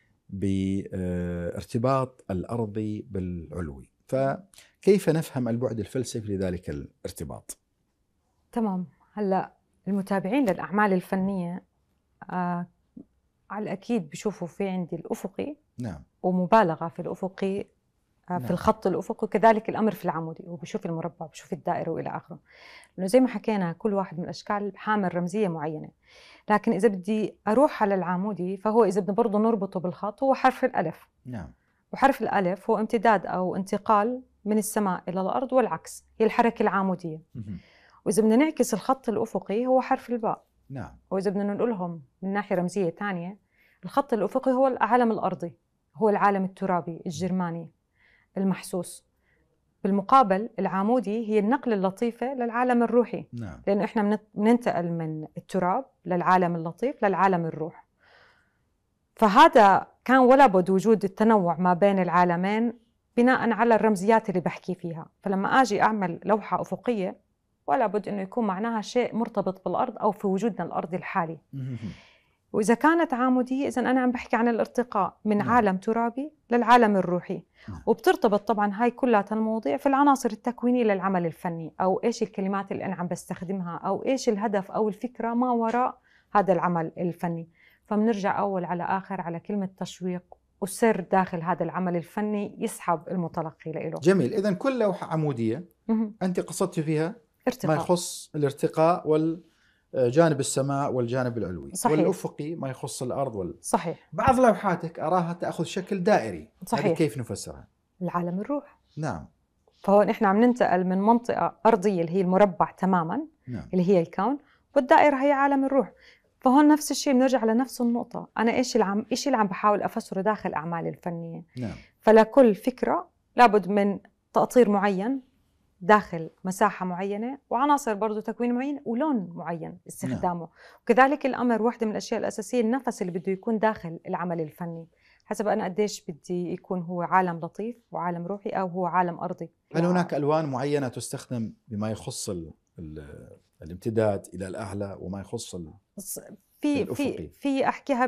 بارتباط الأرضي بالعلوي. فكيف نفهم البعد الفلسفي لذلك الارتباط؟ تمام. هلأ المتابعين للأعمال الفنية آه على الأكيد بيشوفوا في عندي الأفقي، نعم، ومبالغة في الأفقي في نعم. الخط الأفقي، وكذلك الأمر في العمودي، وبشوف المربع بشوف الدائرة وإلى آخره. لأنه زي ما حكينا كل واحد من الأشكال حامل رمزية معينة. لكن إذا بدي أروح على العمودي، فهو إذا بدنا برضه نربطه بالخط هو حرف الألف. نعم. وحرف الألف هو امتداد أو انتقال من السماء إلى الأرض والعكس، هي الحركة العمودية. وإذا بدنا نعكس الخط الأفقي هو حرف الباء. نعم. وإذا بدنا نقولهم من ناحية رمزية ثانية، الخط الأفقي هو العالم الأرضي، هو العالم الترابي الجرماني المحسوس. بالمقابل العمودي هي النقلة اللطيفة للعالم الروحي. نعم. لأنه إحنا بننتقل من التراب للعالم اللطيف للعالم الروح. فهذا كان ولا بد وجود التنوع ما بين العالمين بناء على الرمزيات اللي بحكي فيها. فلما أجي أعمل لوحة أفقية ولا بد أنه يكون معناها شيء مرتبط بالأرض أو في وجودنا الأرضي الحالي. وإذا كانت عمودية إذن أنا عم بحكي عن الارتقاء من نعم. عالم ترابي للعالم الروحي. نعم. وبترتبط طبعا هاي كلها المواضيع في العناصر التكوينية للعمل الفني، أو إيش الكلمات اللي أنا عم بستخدمها، أو إيش الهدف أو الفكرة ما وراء هذا العمل الفني. فبنرجع أول على آخر على كلمة تشويق وسر داخل هذا العمل الفني يسحب المتلقي له. جميل. إذن كل لوحة عمودية م- أنت قصدت فيها ارتقاء. ما يخص الارتقاء وال جانب السماء والجانب العلوي. صحيح. والأفقي ما يخص الأرض وال... صحيح. بعض لوحاتك أراها تأخذ شكل دائري. صحيح. هذه كيف نفسرها؟ العالم الروح. نعم. فهو نحن عم ننتقل من منطقة أرضية اللي هي المربع تماما. نعم. اللي هي الكون، والدائرة هي عالم الروح. فهون نفس الشيء بنرجع لنفس النقطة. أنا إيش اللي عم إيش اللي عم بحاول أفسره داخل أعمالي الفنية. نعم. فلكل فكرة لابد من تأطير معين داخل مساحة معينة، وعناصر برضو تكوين معين، ولون معين استخدامه. نعم. وكذلك الأمر واحدة من الأشياء الأساسية النفس اللي بده يكون داخل العمل الفني، حسب أنا قديش بدي يكون هو عالم لطيف وعالم روحي أو هو عالم أرضي. هل هناك ألوان معينة تستخدم بما يخص ال ال الامتداد إلى الأعلى وما يخص ال في في في أحكيها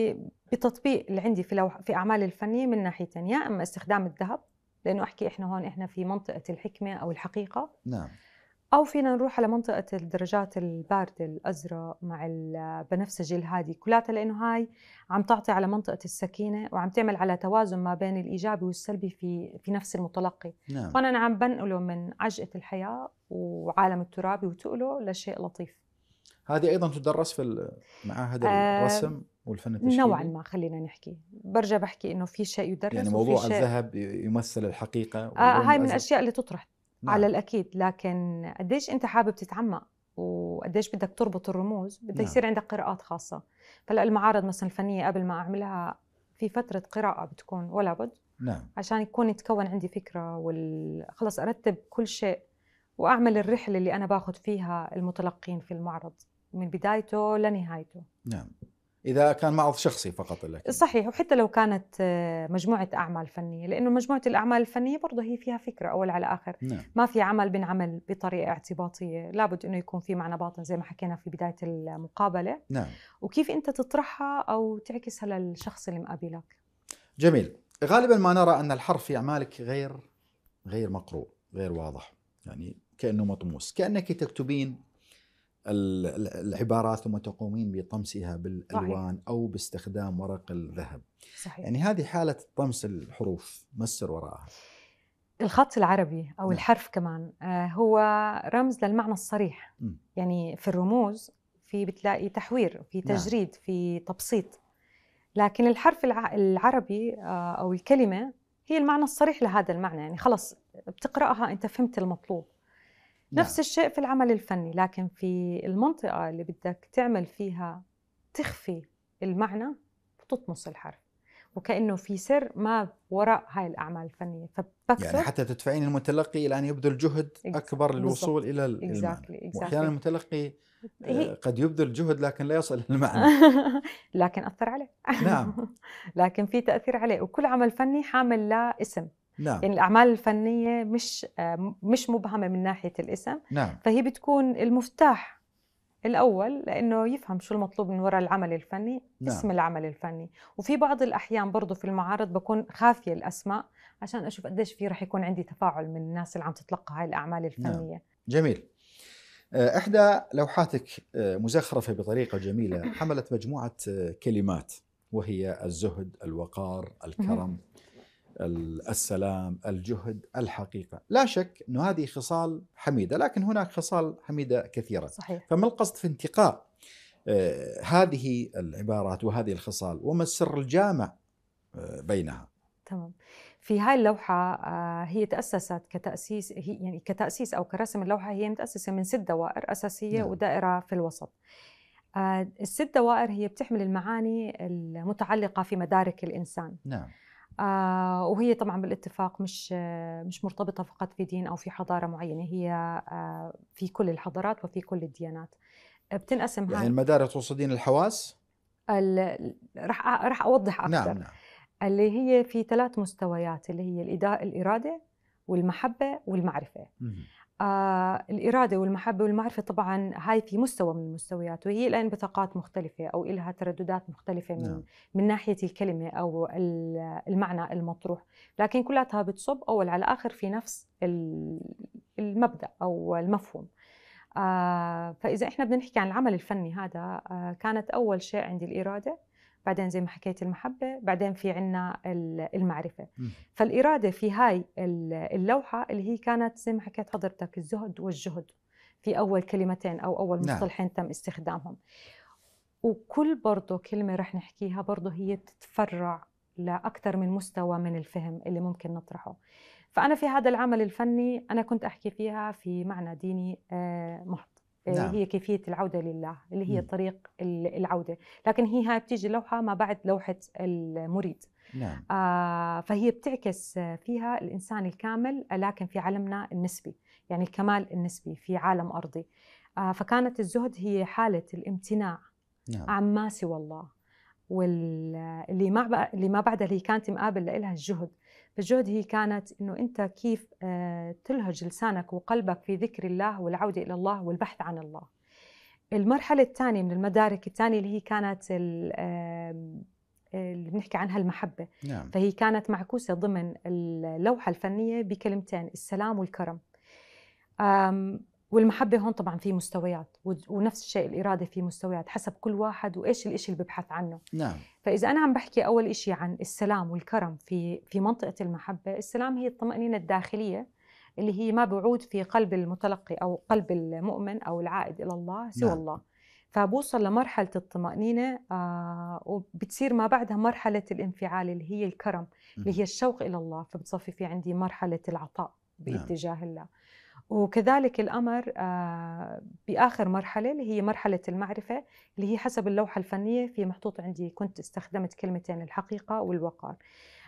بتطبيق اللي عندي في لوح في أعمال الفنية من ناحيتين، يا إما استخدام الذهب، لأنه أحكي إحنا هون إحنا في منطقة الحكمة أو الحقيقة. نعم. أو فينا نروح على منطقة الدرجات الباردة الأزرق مع البنفسجي الهادي كلاتها، لأنه هاي عم تعطي على منطقة السكينة وعم تعمل على توازن ما بين الإيجابي والسلبي في في نفس المتلقي. نعم. فأنا عم بنقله من عجقة الحياة وعالم الترابي وتقله لشيء لشيء لطيف. هذه أيضا تدرس في معاهد الرسم والفن التشكيلي؟ نوعا ما. خلينا نحكي برجع بحكي إنه في شيء يدرس، يعني موضوع الذهب يمثل الحقيقة. آه هاي من الأشياء اللي تطرح. نعم. على الأكيد، لكن قديش أنت حابب تتعمق وقديش بدك تربط الرموز، بده نعم. يصير عندك قراءات خاصة. فلا المعارض مثلا الفنية قبل ما أعملها في فترة قراءة بتكون ولا بد، نعم. عشان يكون يتكون عندي فكرة وخلص أرتب كل شيء وأعمل الرحلة اللي أنا باخذ فيها المتلقين في المعرض من بدايته لنهايته. نعم. إذا كان معرض شخصي فقط لك. صحيح، وحتى لو كانت مجموعة أعمال فنية، لأنه مجموعة الأعمال الفنية برضه هي فيها فكرة أول على آخر. نعم. ما في عمل بنعمل بطريقة اعتباطية، لابد أنه يكون في معنى باطن زي ما حكينا في بداية المقابلة. نعم. وكيف أنت تطرحها أو تعكسها للشخص اللي مقابلك. جميل. غالبا ما نرى أن الحرف في أعمالك غير غير مقروء، غير واضح، يعني كأنه مطموس، كأنك تكتبين العبارات ثم تقومين بطمسها بالألوان. صحيح. أو باستخدام ورق الذهب. صحيح. يعني هذه حالة طمس الحروف، ما السر وراءها؟ الخط العربي أو نعم. الحرف كمان هو رمز للمعنى الصريح. م. يعني في الرموز في بتلاقي تحوير، في تجريد. نعم. في تبسيط. لكن الحرف العربي أو الكلمة هي المعنى الصريح لهذا المعنى، يعني خلص بتقرأها أنت فهمت المطلوب. نعم. نفس الشيء في العمل الفني، لكن في المنطقة اللي بدك تعمل فيها تخفي المعنى بتطمس الحرف، وكأنه في سر ما وراء هاي الأعمال الفنية. فبكتب يعني حتى تدفعين المتلقي إلى أن يبذل جهد أكبر للوصول إلى المعنى. exactly. وأحيانا المتلقي قد يبذل جهد لكن لا يصل للمعنى. لكن أثر عليه. نعم. لكن في تأثير عليه، وكل عمل فني حامل له اسم. نعم. يعني الأعمال الفنية مش مش مبهمة من ناحية الاسم. نعم. فهي بتكون المفتاح الأول لأنه يفهم شو المطلوب من وراء العمل الفني. نعم. اسم العمل الفني. وفي بعض الأحيان برضو في المعارض بكون خافية الأسماء عشان أشوف قديش في رح يكون عندي تفاعل من الناس اللي عم تتلقى هاي الأعمال الفنية. نعم. جميل. إحدى لوحاتك مزخرفة بطريقة جميلة، حملت مجموعة كلمات وهي الزهد، الوقار، الكرم، السلام، الجهد، الحقيقة. لا شك أن هذه خصال حميدة، لكن هناك خصال حميدة كثيرة. صحيح. فما القصد في انتقاء آه هذه العبارات وهذه الخصال، وما السر الجامع آه بينها؟ تمام. في هاي اللوحة آه هي تأسست كتأسيس، هي يعني كتأسيس أو كرسم اللوحة هي متأسسة من ست دوائر أساسية. نعم. ودائرة في الوسط. آه الست دوائر هي بتحمل المعاني المتعلقة في مدارك الإنسان. نعم. آه وهي طبعا بالاتفاق مش آه مش مرتبطة فقط في دين أو في حضارة معينة، هي آه في كل الحضارات وفي كل الديانات. بتنقسم يعني المدارك تقصدين الحواس؟ رح رح أوضح أكثر. نعم. نعم. اللي هي في ثلاث مستويات، اللي هي الإرادة والمحبة والمعرفة. آه الإرادة والمحبة والمعرفة طبعاً هاي في مستوى من المستويات، وهي الآن بطاقات مختلفة أو إلها ترددات مختلفة من نعم. من ناحية الكلمة أو المعنى المطروح، لكن كلها بتصب أول على آخر في نفس المبدأ أو المفهوم. آه فإذا إحنا بدنا نحكي عن العمل الفني هذا، آه كانت أول شيء عندي الإرادة، بعدين زي ما حكيت المحبة، بعدين في عنا المعرفة. م. فالإرادة في هاي اللوحة اللي هي كانت زي ما حكيت حضرتك الزهد والجهد في أول كلمتين أو أول مصطلحين. نعم. تم استخدامهم. وكل برضو كلمة رح نحكيها برضو هي بتتفرع لأكثر من مستوى من الفهم اللي ممكن نطرحه. فأنا في هذا العمل الفني أنا كنت أحكي فيها في معنى ديني محض. نعم. هي كيفية العودة لله اللي هي م. طريق العودة، لكن هي هاي بتيجي لوحة ما بعد لوحة المريد. نعم. آه فهي بتعكس فيها الإنسان الكامل لكن في عالمنا النسبي، يعني الكمال النسبي في عالم أرضي. آه فكانت الزهد هي حالة الامتناع. نعم. عما سوى الله، واللي ما اللي ما بعدها اللي كانت مقابل لها الجهد. فالجهد هي كانت إنه أنت كيف تلهج لسانك وقلبك في ذكر الله والعودة إلى الله والبحث عن الله. المرحلة الثانية من المدارك الثانية اللي هي كانت اللي بنحكي عنها المحبة. نعم. فهي كانت معكوسة ضمن اللوحة الفنية بكلمتين، السلام والكرم. والمحبة هون طبعا في مستويات، ونفس الشيء الإرادة في مستويات حسب كل واحد وإيش الإشي اللي ببحث عنه. نعم. فإذا أنا عم بحكي أول إشي عن السلام والكرم في في منطقة المحبة، السلام هي الطمأنينة الداخلية اللي هي ما بعود في قلب المتلقي أو قلب المؤمن أو العائد إلى الله سوى نعم. الله. فبوصل لمرحلة الطمأنينة آه وبتصير ما بعدها مرحلة الانفعال اللي هي الكرم اللي هي الشوق إلى الله، فبتصفي في عندي مرحلة العطاء باتجاه نعم. الله. وكذلك الأمر بآخر مرحلة اللي هي مرحلة المعرفة، اللي هي حسب اللوحة الفنية في محطوط عندي، كنت استخدمت كلمتين: الحقيقة والوقار.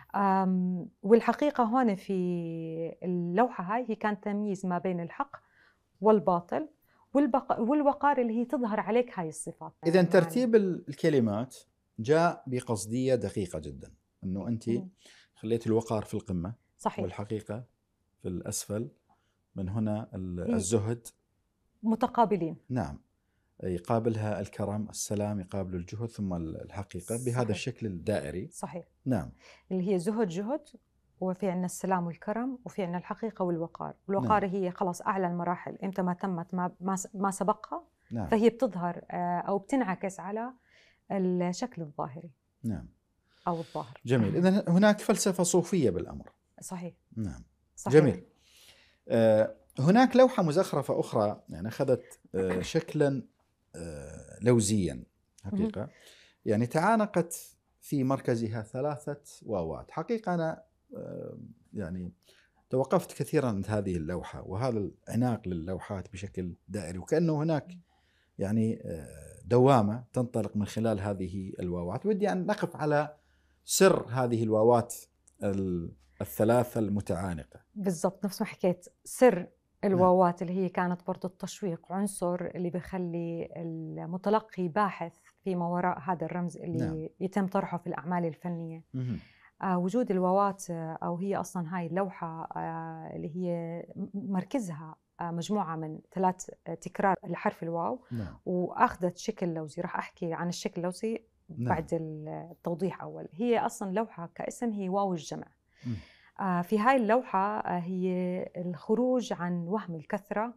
والحقيقة هون في اللوحة هاي هي كان تمييز ما بين الحق والباطل، والوقار اللي هي تظهر عليك هاي الصفات. إذا ترتيب الكلمات جاء بقصدية دقيقة جدا، أنه أنت خليت الوقار في القمة، صحيح، والحقيقة في الأسفل، من هنا الزهد متقابلين. نعم، يقابلها الكرم، السلام يقابل الجهد، ثم الحقيقة بهذا صحيح. الشكل الدائري. صحيح. نعم، اللي هي زهد جهد، وفي عندنا السلام والكرم، وفي عندنا الحقيقة والوقار. والوقار نعم. هي خلاص أعلى المراحل، إمتى ما تمت ما, ما سبقها نعم. فهي بتظهر أو بتنعكس على الشكل الظاهري نعم أو الظاهر. جميل. إذن هناك فلسفة صوفية بالأمر. صحيح. نعم صحيح. جميل. آه هناك لوحة مزخرفة أخرى يعني أخذت آه شكلا آه لوزيا حقيقة، يعني تعانقت في مركزها ثلاثة واوات. حقيقة أنا آه يعني توقفت كثيرا عند هذه اللوحة وهذا العناق للوحات بشكل دائري، وكأنه هناك يعني دوامة تنطلق من خلال هذه الواوات. ودي أن نقف على سر هذه الواوات الثلاثة المتعانقة. بالضبط، نفس ما حكيت، سر الواوات اللي هي كانت برضو التشويق، عنصر اللي بيخلي المتلقي باحث فيما وراء هذا الرمز اللي نعم. يتم طرحه في الأعمال الفنية. آه وجود الواوات، آه أو هي أصلا هاي اللوحة آه اللي هي مركزها آه مجموعة من ثلاث تكرار لحرف الواو نعم. وأخذت شكل لوزي. راح أحكي عن الشكل اللوزي نعم. بعد التوضيح أول. هي أصلا لوحة كاسم هي واو الجمع. آه في هاي اللوحة آه هي الخروج عن وهم الكثرة،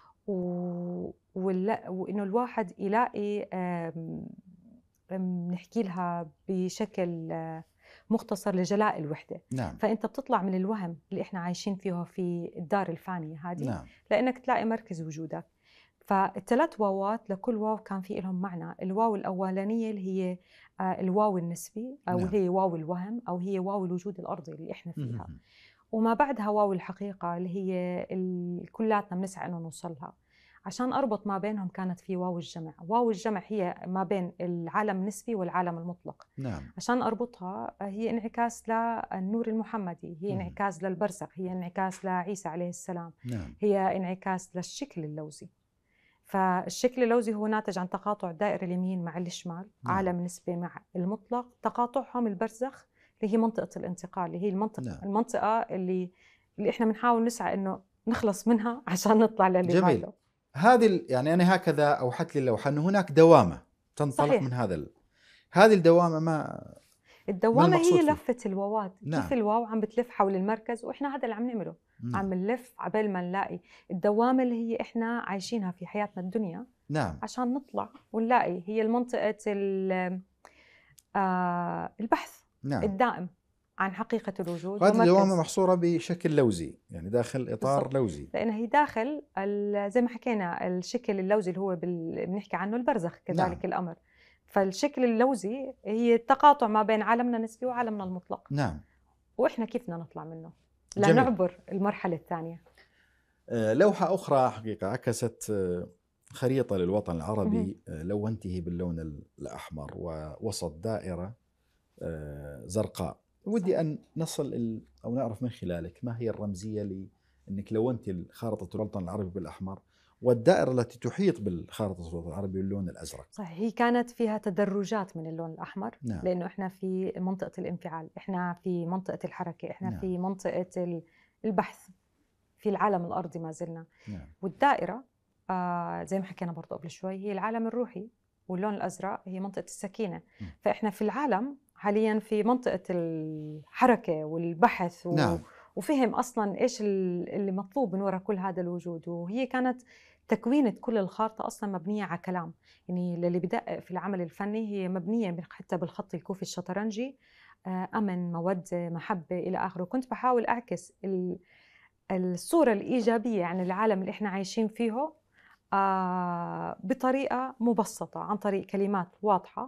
وإنه الواحد يلاقي نحكي لها بشكل مختصر لجلاء الوحدة. نعم. فأنت بتطلع من الوهم اللي إحنا عايشين فيه في الدار الفانية هذه نعم. لأنك تلاقي مركز وجودك. فالثلاث واوات لكل واو كان في لهم معنى. الواو الأولانية اللي هي الواو النسبي أو نعم. هي واو الوهم أو هي واو الوجود الأرضي اللي إحنا فيها. م- وما بعدها واو الحقيقة اللي هي كلاتنا بنسعى إنه نوصلها. عشان أربط ما بينهم كانت في واو الجمع. واو الجمع هي ما بين العالم النسبي والعالم المطلق. نعم. عشان أربطها هي انعكاس للنور المحمدي، هي مم. انعكاس للبرزخ، هي انعكاس لعيسى عليه السلام. نعم. هي انعكاس للشكل اللوزي. فالشكل اللوزي هو ناتج عن تقاطع دائرة اليمين مع الشمال. نعم. عالم نسبي مع المطلق، تقاطعهم البرزخ اللي هي منطقة الانتقال، اللي هي المنطقة نعم. المنطقة اللي اللي احنا بنحاول نسعى إنه نخلص منها عشان نطلع للي بعده. هذه يعني أنا هكذا أوحت لي اللوحة أنه هناك دوامة تنطلق صحيح. من هذا ال... هذه الدوامة ما الدوامة هي لفة الواوات. نعم. كيف الواو عم بتلف حول المركز وإحنا هذا اللي عم نعمله. نعم. عم نلف عبال ما نلاقي الدوامة اللي هي إحنا عايشينها في حياتنا الدنيا. نعم. عشان نطلع ونلاقي هي المنطقة آه البحث نعم. الدائم عن حقيقة الوجود. هذه الدوامة محصورة بشكل لوزي، يعني داخل إطار بالضبط. لوزي، لأنها هي داخل زي ما حكينا الشكل اللوزي اللي هو بال... بنحكي عنه البرزخ كذلك. نعم. الأمر. فالشكل اللوزي هي التقاطع ما بين عالمنا النسبي وعالمنا المطلق. نعم. وإحنا كيف بدنا نطلع منه لنعبر المرحلة الثانية. آه لوحة أخرى حقيقة عكست آه خريطة للوطن العربي، آه لونته باللون الأحمر ووسط دائرة آه زرقاء. ودي أن نصل أو نعرف من خلالك ما هي الرمزية لأنك لونت خارطة الوطن العربي بالأحمر والدائرة التي تحيط بالخارطة الوطن العربي باللون الأزرق. صحيح. هي كانت فيها تدرجات من اللون الأحمر. نعم. لأنه إحنا في منطقة الانفعال، إحنا في منطقة الحركة، إحنا نعم. في منطقة البحث في العالم الأرضي ما زلنا. نعم. والدائرة آه زي ما حكينا برضو قبل شوي هي العالم الروحي، واللون الأزرق هي منطقة السكينة. م. فإحنا في العالم حاليا في منطقة الحركة والبحث و... نعم. وفهم أصلا إيش اللي مطلوب من وراء كل هذا الوجود. وهي كانت تكوينة كل الخارطة أصلا مبنية على كلام، يعني للي بدقق في العمل الفني هي مبنية حتى بالخط الكوفي الشطرنجي، أمن، مودة، محبة إلى آخره. كنت بحاول أعكس الصورة الإيجابية عن العالم اللي إحنا عايشين فيه بطريقة مبسطة عن طريق كلمات واضحة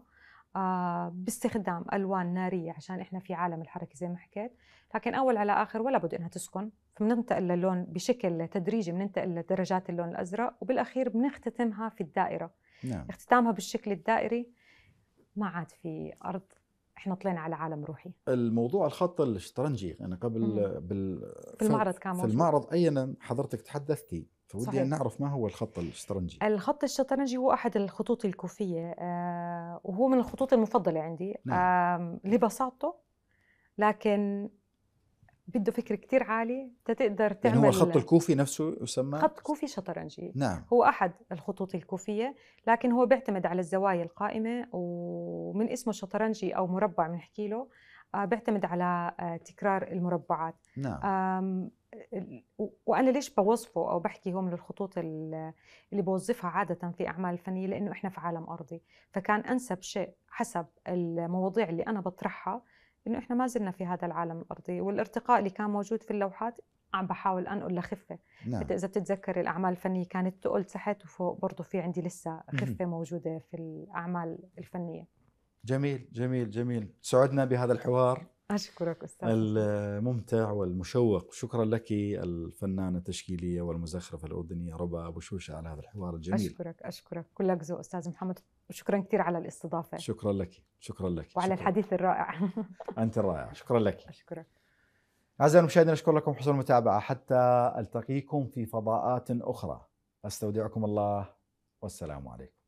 آه باستخدام ألوان نارية عشان إحنا في عالم الحركة زي ما حكيت، لكن أول على آخر ولا بد إنها تسكن، فبننتقل للون بشكل تدريجي، بننتقل لدرجات اللون الأزرق، وبالأخير بنختتمها في الدائرة. نعم. اختتامها بالشكل الدائري ما عاد في أرض، إحنا طلعنا على عالم روحي. الموضوع الخط الشطرنجي أنا قبل بال في المعرض كان موجود. في المعرض أيضا حضرتك تحدثتي، فودي صحيح. أن نعرف ما هو الخط الشطرنجي. الخط الشطرنجي هو أحد الخطوط الكوفية، آه وهو من الخطوط المفضلة عندي. نعم. آه لبساطته، لكن بده فكر كتير عالي تقدر تعمل. يعني هو الخط الكوفي نفسه يسمى خط كوفي شطرنجي. نعم. هو أحد الخطوط الكوفية، لكن هو بيعتمد على الزوايا القائمة، ومن اسمه شطرنجي أو مربع بنحكي له، آه بيعتمد على آه تكرار المربعات. نعم. وأنا ليش بوصفه أو بحكي هو من الخطوط اللي بوظفها عادة في أعمال الفنية؟ لأنه إحنا في عالم أرضي، فكان أنسب شيء حسب المواضيع اللي أنا بطرحها إنه إحنا ما زلنا في هذا العالم الأرضي، والارتقاء اللي كان موجود في اللوحات عم بحاول أنقل لخفة. نعم. إذا بتتذكر الأعمال الفنية كانت تقل تحت وفوق، برضو في عندي لسه خفة موجودة في الأعمال الفنية. جميل جميل جميل. سعدنا بهذا الحوار. أشكرك أستاذ الممتع والمشوق. شكرا لك الفنانة التشكيلية والمزخرفة الأردنية ربا أبو شوشة على هذا الحوار الجميل. أشكرك أشكرك كلك ذوق أستاذ محمد، وشكرا كثير على الاستضافة. شكرا لك شكرا لك وعلى شكرا. الحديث الرائع. أنت الرائع، شكرا لك. أشكرك. أعزائي المشاهدين، أشكر لكم حسن المتابعة، حتى ألتقيكم في فضاءات أخرى. أستودعكم الله والسلام عليكم.